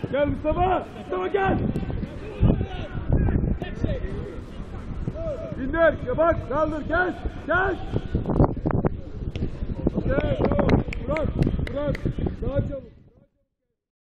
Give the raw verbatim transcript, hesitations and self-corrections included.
Gel Mustafa. Mustafa gel. İndir. Ya bak. Kaldır. Gel. Gel.